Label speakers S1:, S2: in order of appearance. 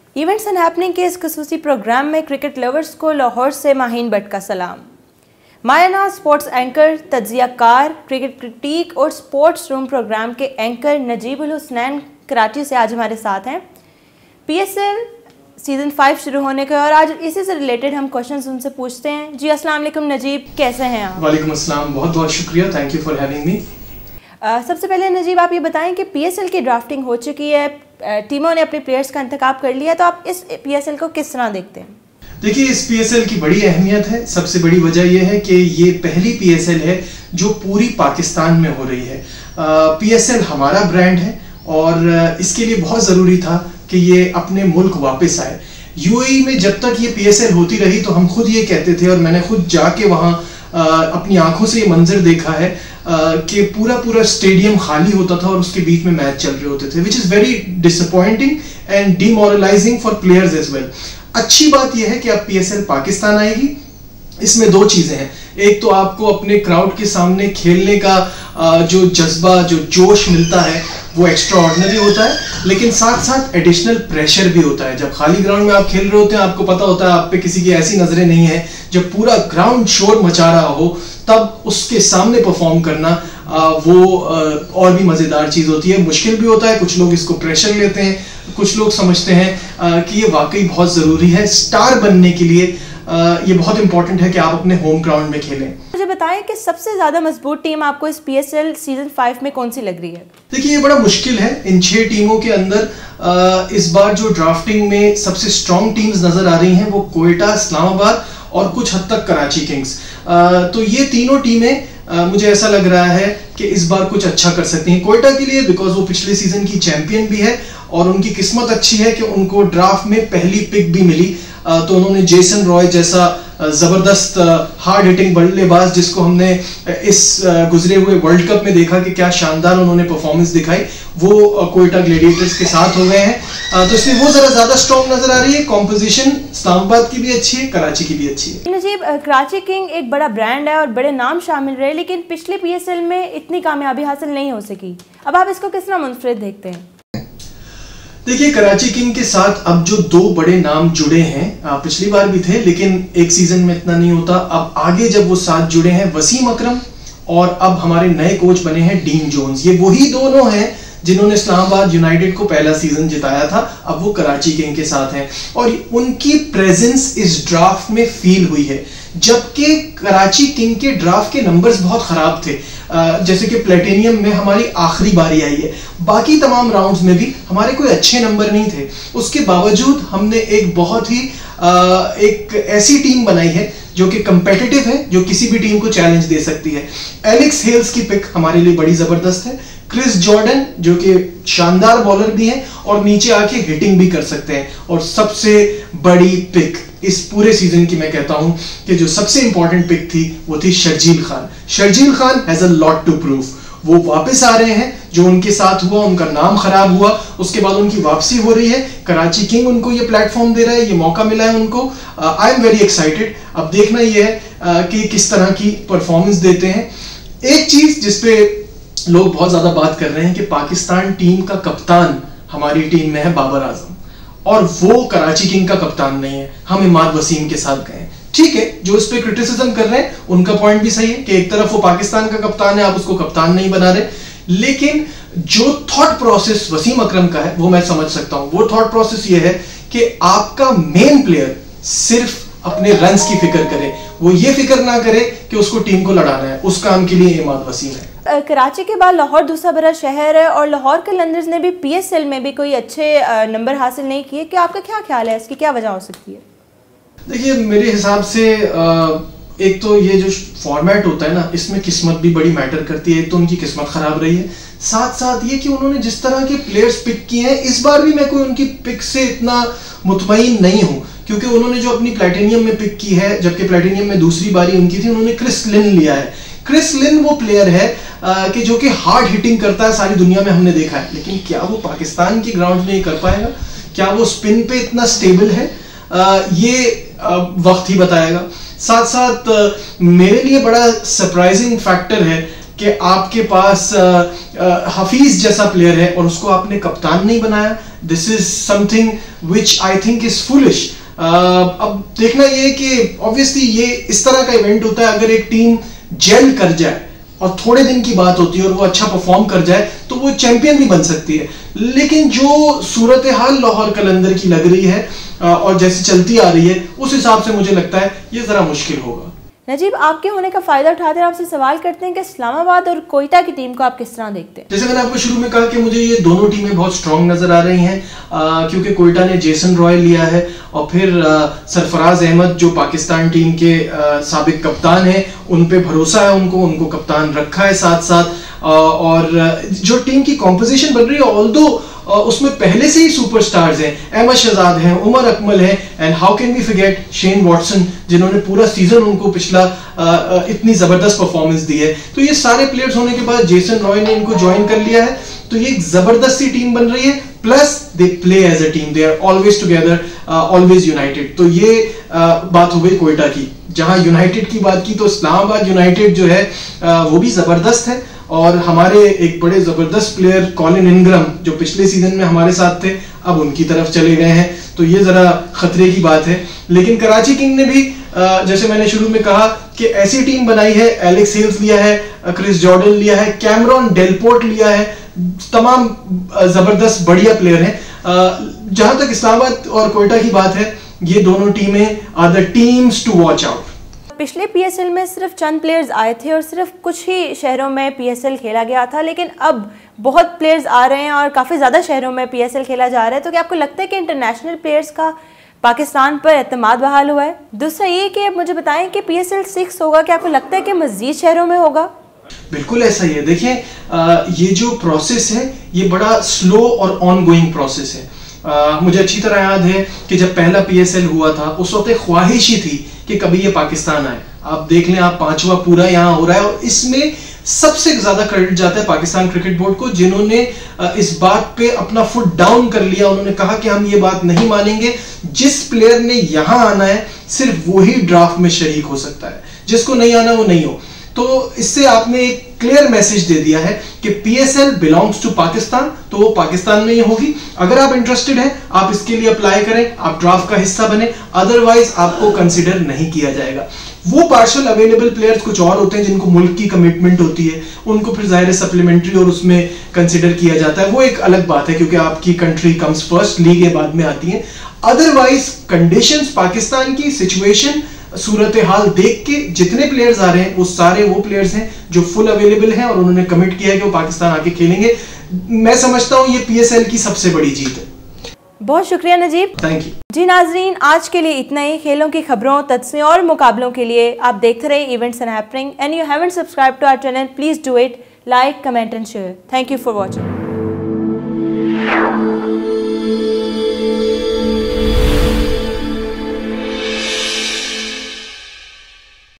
S1: Events and happening के इस खसूसी प्रोग्राम में क्रिकेट लवर्स को लाहौर से माहीन भट्ट का सलाम। मायाना स्पोर्ट्स एंकर, तज्जियाकार, क्रिकेट क्रिटिक और स्पोर्ट्स रूम प्रोग्राम के एंकर नजीबुल हसनैन कराची से आज हमारे साथ हैं। PSL सीज़न 5 शुरू होने के और आज इसी से रिलेटेड हम क्वेश्चंस उनसे पूछते हैं। जी अस्सलाम वालेकुम नजीब, कैसे हैं आप?
S2: वालेकुम अस्सलाम, बहुत बहुत शुक्रिया, thank you for having me.
S1: सबसे पहले नजीब आप ये बताएं कि PSL की ड्राफ्टिंग हो चुकी है, टीमों ने अपने प्लेयर्स का इंतखाब कर लिया, तो आप इस PSL को किस तरह देखते हैं?
S2: देखिए, इस PSL की बड़ी अहमियत है। सबसे बड़ी वजह यह है कि ये पहली PSL है जो पूरी पाकिस्तान में हो रही है। PSL हमारा ब्रांड है और इसके लिए बहुत ज़रूरी था कि ये अपने मुल्क वापस आए। UAE में जब तक ये PSL होती रही तो हम खुद ये कहते थे, और मैंने खुद जाके वहाँ अपनी आंखों से ये मंजर देखा है कि पूरा स्टेडियम खाली होता था और उसके बीच में मैच चल रहे होते थे, which is very disappointing and demoralising for players as well. अच्छी बात यह है कि अब PSL पाकिस्तान आएगी। इसमें दो चीज़ें हैं, एक तो आपको अपने क्राउड के सामने खेलने का जो जज्बा, जो जोश मिलता है वो एक्स्ट्रा ऑर्डिनरी होता है, लेकिन साथ साथ एडिशनल प्रेशर भी होता है। जब खाली ग्राउंड में आप खेल रहे होते हैं, आपको पता होता है आप पे किसी की ऐसी नजरें नहीं है। जब पूरा ग्राउंड शोर मचा रहा हो तब उसके सामने परफॉर्म करना वो और भी मज़ेदार चीज़ होती है। मुश्किल भी होता है, कुछ लोग इसको प्रेशर लेते हैं, कुछ लोग समझते हैं कि ये वाकई बहुत ज़रूरी है। स्टार बनने के लिए ये बहुत इंपॉर्टेंट है कि आप अपने होम ग्राउंड में खेलें।
S1: मुझे बताएं कि सबसे ज़्यादा मजबूत टीम आपको इस PSL सीजन 5 में कौन सी लग रही है?
S2: देखिए, ये बड़ा मुश्किल है। इन 6 टीमों के अंदर इस बार जो ड्राफ्टिंग में सबसे स्ट्रॉन्ग टीम्स नजर आ रही हैं वो कोयटा, इस्लामाबाद और कुछ हद तक कराची किंग्स। तो ये तीनों टीमें मुझे ऐसा लग रहा है कि इस बार कुछ अच्छा कर सकती हैं। कोयटा के लिए बिकॉज वो पिछले सीजन की चैंपियन भी है और उनकी किस्मत अच्छी है कि उनको ड्राफ्ट में पहली पिक भी मिली। तो उन्होंने जेसन रॉय जैसा जबरदस्त हार्ड हिटिंग बल्लेबाज, जिसको हमने इस गुजरे हुए वर्ल्ड कप में देखा कि क्या शानदार उन्होंने परफॉर्मेंस दिखाई, वो कोयटा ग्लेडिएटर्स के साथ हो गए हैं। तो इसलिए वो जरा ज्यादा स्ट्रॉन्ग नजर आ रही है। कॉम्पोजिशन इस्लामाबाद की भी अच्छी है, कराची की भी अच्छी है।
S1: नजीब, कराची किंग एक बड़ा ब्रांड है और बड़े नाम शामिल रहे, लेकिन पिछले PSL में इतनी कामयाबी हासिल नहीं हो सकी। अब आप इसको किस तरह मुनफरिद देखते हैं?
S2: देखिए, कराची किंग के साथ अब जो 2 बड़े नाम जुड़े हैं, पिछली बार भी थे लेकिन एक सीजन में इतना नहीं होता। अब आगे जब वो साथ जुड़े हैं, वसीम अकरम और अब हमारे नए कोच बने हैं डीन जोन्स। ये वही दोनों हैं जिन्होंने इस्लामाबाद यूनाइटेड को पहला सीजन जिताया था। अब वो कराची किंग के साथ हैं और उनकी प्रेजेंस इस ड्राफ्ट में फील हुई है, जबकि कराची किंग के ड्राफ्ट के नंबर्स बहुत खराब थे। जैसे कि प्लेटिनियम में हमारी आखिरी बारी आई है, बाकी तमाम राउंड्स में भी हमारे कोई अच्छे नंबर नहीं थे। उसके बावजूद हमने एक बहुत ही एक ऐसी टीम बनाई है जो कि कंपेटिटिव है, जो किसी भी टीम को चैलेंज दे सकती है। एलेक्स हेल्स की पिक हमारे लिए बड़ी जबरदस्त है। क्रिस जॉर्डन जो कि शानदार बॉलर भी हैं और नीचे आके हिटिंग भी कर सकते हैं। और सबसे बड़ी पिक इस पूरे सीजन की मैं कहता हूं कि जो सबसे इंपॉर्टेंट पिक थी वो थी Sharjeel Khan. Sharjeel Khan has a lot to prove. वो वापस आ रहे हैं, जो उनके साथ हुआ, उनका नाम खराब हुआ, उसके बाद उनकी वापसी हो रही है। कराची किंग उनको ये प्लेटफॉर्म दे रहा है, ये मौका मिला है उनको। I am very excited. अब देखना ये है कि किस तरह की परफॉर्मेंस देते हैं। एक चीज जिसपे लोग बहुत ज्यादा बात कर रहे हैं कि पाकिस्तान टीम का कप्तान हमारी टीम में है बाबर आजम, और वो कराची किंग का कप्तान नहीं है। हम इमाद वसीम के साथ गए। ठीक है, जो इस पे क्रिटिसिज्म कर रहे हैं उनका पॉइंट भी सही है कि एक तरफ वो पाकिस्तान का कप्तान है, आप उसको कप्तान नहीं बना रहे, लेकिन जो थॉट प्रोसेस वसीम अकरम का है वो मैं समझ सकता हूं। वो थॉट प्रोसेस ये है कि आपका मेन प्लेयर सिर्फ अपने रन्स की फिक्र करे, वो ये फिक्र ना करे कि उसको टीम को लड़ाना है। उस काम के लिए इमाद वसीम है।
S1: कराची के बाद लाहौर दूसरा बड़ा शहर है और लाहौर के लंदर्स ने भी PSL में भी कोई अच्छे नंबर हासिल नहीं किए। क्या आपका क्या ख्याल है, इसकी क्या वजह हो सकती है?
S2: देखिए, मेरे हिसाब से एक तो ये जो फॉर्मेट होता है ना, इसमें किस्मत भी बड़ी मैटर करती है। एक तो उनकी किस्मत खराब रही है, साथ साथ ये कि उन्होंने जिस तरह के प्लेयर्स पिक किए हैं, इस बार भी मैं कोई उनकी पिक से इतना मुतमईन नहीं हूं, क्योंकि उन्होंने जो अपनी प्लेटिनियम में पिक की है, जबकि प्लेटिनियम में दूसरी बारी उनकी थी, उन्होंने क्रिस लिन लिया है। क्रिस लिन वो प्लेयर है कि जो कि हार्ड हिटिंग करता है, सारी दुनिया में हमने देखा है, लेकिन क्या वो पाकिस्तान की ग्राउंड में ये कर पाएगा? क्या वो स्पिन पे इतना स्टेबल है? ये वक्त ही बताएगा। साथ साथ मेरे लिए बड़ा सरप्राइजिंग फैक्टर है कि आपके पास हफीज जैसा प्लेयर है और उसको आपने कप्तान नहीं बनाया। This is something which I think is foolish. अब देखना ये कि ऑब्वियसली ये इस तरह का इवेंट होता है, अगर एक टीम जेल कर जाए और थोड़े दिन की बात होती है और वो अच्छा परफॉर्म कर जाए तो वो चैंपियन भी बन सकती है। लेकिन जो सूरत हाल लाहौर कलंदर की लग रही है और जैसे चलती आ रही है, उस हिसाब से मुझे लगता है ये जरा मुश्किल होगा।
S1: नजीब, आपके होने का फायदा उठाते हैं आपसे सवाल करते हैं कि इस्लामाबाद और कोयटा की टीम को आप किस तरह देखते हैं?
S2: जैसे मैंने आपको शुरू में कहा कि मुझे ये दोनों टीमें बहुत स्ट्रांग नजर आ रही हैं, क्योंकि कोयटा ने जेसन रॉय लिया है और फिर सरफराज अहमद जो पाकिस्तान टीम के साबिक कप्तान हैं, उन पे भरोसा है, उनको कप्तान रखा है साथ साथ। और जो टीम की कॉम्पोजिशन बन रही है, ऑल्दो उसमें पहले से ही सुपरस्टार्स हैं, अहमद शहजाद हैं, उमर अकमल हैं, and how can we forget Shane Watson, जिन्होंने पूरा सीजन उनको पिछला इतनी जबरदस्त परफॉर्मेंस दी है। तो ये सारे प्लेयर्स होने के बाद जेसन रॉय ने इनको ज्वाइन कर लिया है, तो ये एक जबरदस्त सी टीम बन रही है। Plus they play as a team, they are always together, always united. तो ये बात हो गई कोयटा की। जहां यूनाइटेड की बात की तो इस्लामाबाद यूनाइटेड जो है वो भी जबरदस्त है, और हमारे एक बड़े जबरदस्त प्लेयर कॉलिन इनग्रम जो पिछले सीजन में हमारे साथ थे, अब उनकी तरफ चले गए हैं, तो ये जरा खतरे की बात है। लेकिन कराची किंग ने भी जैसे मैंने शुरू में कहा कि ऐसी टीम बनाई है, एलेक्स हेल्स लिया है, क्रिस जॉर्डन लिया है, कैमरॉन डेलपोर्ट लिया है, तमाम जबरदस्त बढ़िया प्लेयर हैं। जहां तक इस्लामाबाद और कोयटा की बात है, ये दोनों टीमें are the teams to watch out.
S1: पिछले PSL में सिर्फ चंद प्लेयर्स आए थे और सिर्फ कुछ ही शहरों में PSL खेला गया था, लेकिन अब बहुत प्लेयर्स आ रहे हैं और काफ़ी ज़्यादा शहरों में PSL खेला जा रहा है। तो क्या आपको लगता है कि इंटरनेशनल प्लेयर्स का पाकिस्तान पर एतमाद बहाल हुआ है? दूसरा ये कि आप मुझे बताएं कि PSL 6 होगा, क्या आपको लगता है कि मज़ीद शहरों में होगा?
S2: बिल्कुल ऐसा ही है। देखिए, ये जो प्रोसेस है ये बड़ा स्लो और ऑन गोइंग प्रोसेस है। मुझे अच्छी तरह याद है कि जब पहला PSL हुआ था, उस वक्त एक ख्वाहिश ही थी कि कभी ये पाकिस्तान आए। आप देख लें, आप 5वां पूरा यहाँ हो रहा है, और इसमें सबसे ज्यादा क्रेडिट जाता है पाकिस्तान क्रिकेट बोर्ड को, जिन्होंने इस बात पे अपना फुट डाउन कर लिया। उन्होंने कहा कि हम ये बात नहीं मानेंगे, जिस प्लेयर ने यहां आना है सिर्फ वही ड्राफ्ट में शरीक हो सकता है, जिसको नहीं आना वो नहीं हो। तो इससे आपने एक क्लियर मैसेज दे दिया है कि PSL बिलोंग्स टू पाकिस्तान, तो वो पाकिस्तान में ही होगी। अगर आप इंटरेस्टेड हैं, आप इसके लिए अप्लाई करें, आप ड्राफ्ट का हिस्सा बने, अदरवाइज आपको कंसीडर नहीं किया जाएगा। वो पार्शल अवेलेबल प्लेयर्स कुछ और होते हैं जिनको मुल्क की कमिटमेंट होती है, उनको फिर जाहिर है सप्लीमेंट्री और उसमें कंसीडर किया जाता है, वो एक अलग बात है, क्योंकि आपकी कंट्री कम्स फर्स्ट, लीगें बाद में आती हैं। अदरवाइज कंडीशंस, पाकिस्तान की सिचुएशन, सूरत हाल देख के जितने प्लेयर्स आ रहे हैं वो सारे वो प्लेयर्स हैं जो फुल अवेलेबल हैं और उन्होंने कमिट किया है कि वो पाकिस्तान आके खेलेंगे। मैं समझता हूं ये PSL की सबसे बड़ी जीत है।
S1: बहुत शुक्रिया नजीब।
S2: थैंक यू
S1: जी नाजरीन, आज के लिए इतना ही। खेलों की खबरों, तस्वीरों और मुकाबलों के लिए आप देखते रहे events and happening, and you haven't subscribe to our channel, please do it, like, comment and share. Thank you for watching.